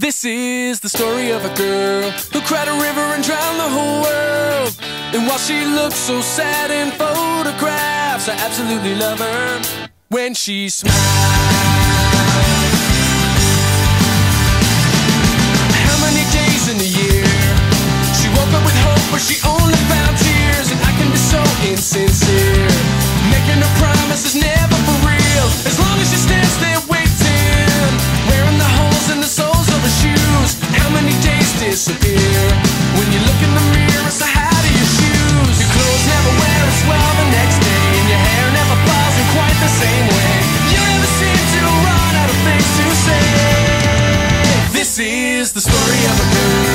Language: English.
This is the story of a girl who cried a river and drowned the whole world. And while she looks so sad in photographs, I absolutely love her when she smiles. How many days in a year she woke up with hope, but she only found tears? And I can be so insincere, making a promise is never for real. As long as she stands there waiting, wearing the holes in the soles of her shoes. How many days disappear when you look in the mirror? It's the height of your shoes. Your clothes never wear as well the next day, and your hair never falls in quite the same way. You never seem to run out of things to say. This is the story of a girl